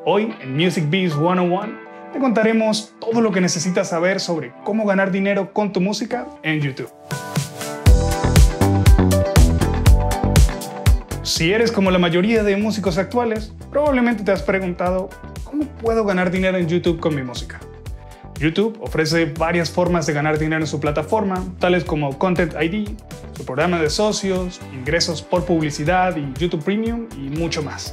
Hoy en Music Biz 101 te contaremos todo lo que necesitas saber sobre cómo ganar dinero con tu música en YouTube. Si eres como la mayoría de músicos actuales, probablemente te has preguntado ¿cómo puedo ganar dinero en YouTube con mi música? YouTube ofrece varias formas de ganar dinero en su plataforma, tales como Content ID, su programa de socios, ingresos por publicidad y YouTube Premium y mucho más.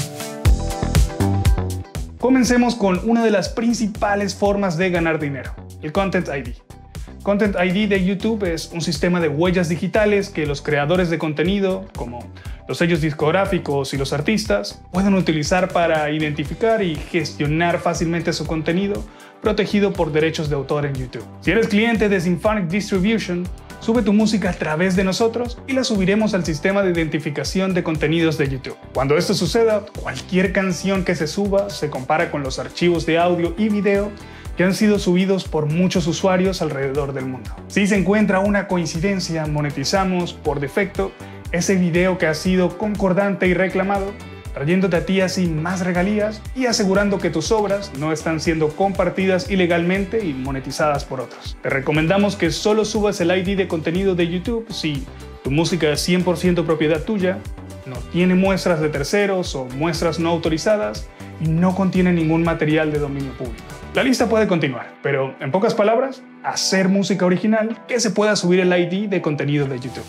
Comencemos con una de las principales formas de ganar dinero, el Content ID. Content ID de YouTube es un sistema de huellas digitales que los creadores de contenido, como los sellos discográficos y los artistas, pueden utilizar para identificar y gestionar fácilmente su contenido protegido por derechos de autor en YouTube. Si eres cliente de Symphonic Distribution, sube tu música a través de nosotros y la subiremos al sistema de identificación de contenidos de YouTube. Cuando esto suceda, cualquier canción que se suba se compara con los archivos de audio y video que han sido subidos por muchos usuarios alrededor del mundo. Si se encuentra una coincidencia, monetizamos por defecto ese video que ha sido concordante y reclamado, trayéndote a ti así más regalías y asegurando que tus obras no están siendo compartidas ilegalmente y monetizadas por otros. Te recomendamos que solo subas el ID de contenido de YouTube si tu música es 100% propiedad tuya, no tiene muestras de terceros o muestras no autorizadas y no contiene ningún material de dominio público. La lista puede continuar, pero en pocas palabras, hacer música original que se pueda subir el ID de contenido de YouTube.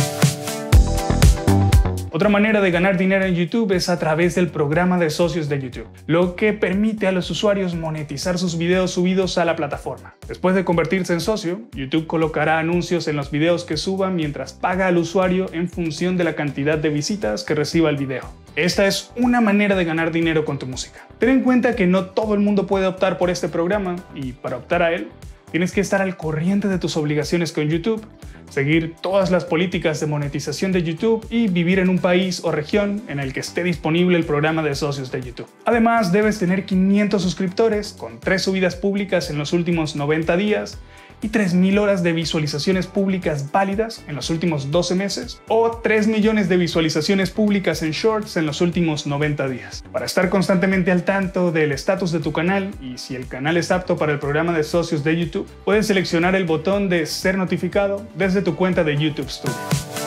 Otra manera de ganar dinero en YouTube es a través del programa de socios de YouTube, lo que permite a los usuarios monetizar sus videos subidos a la plataforma. Después de convertirse en socio, YouTube colocará anuncios en los videos que suban mientras paga al usuario en función de la cantidad de visitas que reciba el video. Esta es una manera de ganar dinero con tu música. Ten en cuenta que no todo el mundo puede optar por este programa y para optar a él, tienes que estar al corriente de tus obligaciones con YouTube, seguir todas las políticas de monetización de YouTube y vivir en un país o región en el que esté disponible el programa de socios de YouTube. Además, debes tener 500 suscriptores con 3 subidas públicas en los últimos 90 días y 3.000 horas de visualizaciones públicas válidas en los últimos 12 meses o 3 millones de visualizaciones públicas en Shorts en los últimos 90 días. Para estar constantemente al tanto del estatus de tu canal y si el canal es apto para el programa de socios de YouTube, puedes seleccionar el botón de ser notificado desde tu cuenta de YouTube Studio.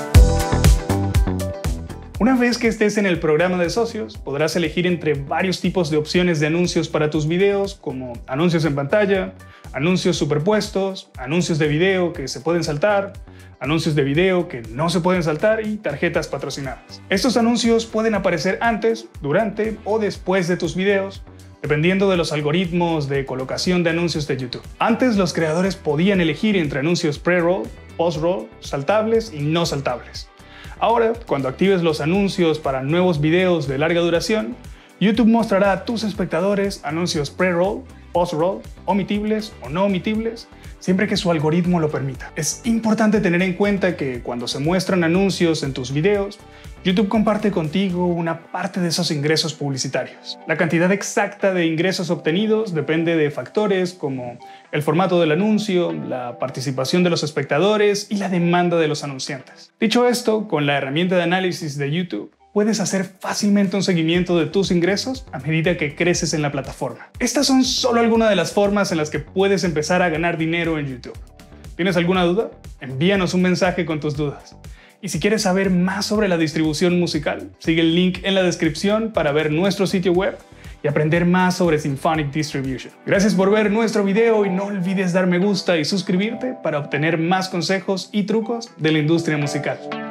Una vez que estés en el programa de socios, podrás elegir entre varios tipos de opciones de anuncios para tus videos, como anuncios en pantalla, anuncios superpuestos, anuncios de video que se pueden saltar, anuncios de video que no se pueden saltar y tarjetas patrocinadas. Estos anuncios pueden aparecer antes, durante o después de tus videos, dependiendo de los algoritmos de colocación de anuncios de YouTube. Antes los creadores podían elegir entre anuncios pre-roll, post-roll, saltables y no saltables. Ahora, cuando actives los anuncios para nuevos videos de larga duración, YouTube mostrará a tus espectadores anuncios pre-roll, post-roll, omitibles o no omitibles, siempre que su algoritmo lo permita. Es importante tener en cuenta que cuando se muestran anuncios en tus videos, YouTube comparte contigo una parte de esos ingresos publicitarios. La cantidad exacta de ingresos obtenidos depende de factores como el formato del anuncio, la participación de los espectadores y la demanda de los anunciantes. Dicho esto, con la herramienta de análisis de YouTube, puedes hacer fácilmente un seguimiento de tus ingresos a medida que creces en la plataforma. Estas son solo algunas de las formas en las que puedes empezar a ganar dinero en YouTube. ¿Tienes alguna duda? Envíanos un mensaje con tus dudas. Y si quieres saber más sobre la distribución musical, sigue el link en la descripción para ver nuestro sitio web y aprender más sobre Symphonic Distribution. Gracias por ver nuestro video y no olvides dar me gusta y suscribirte para obtener más consejos y trucos de la industria musical.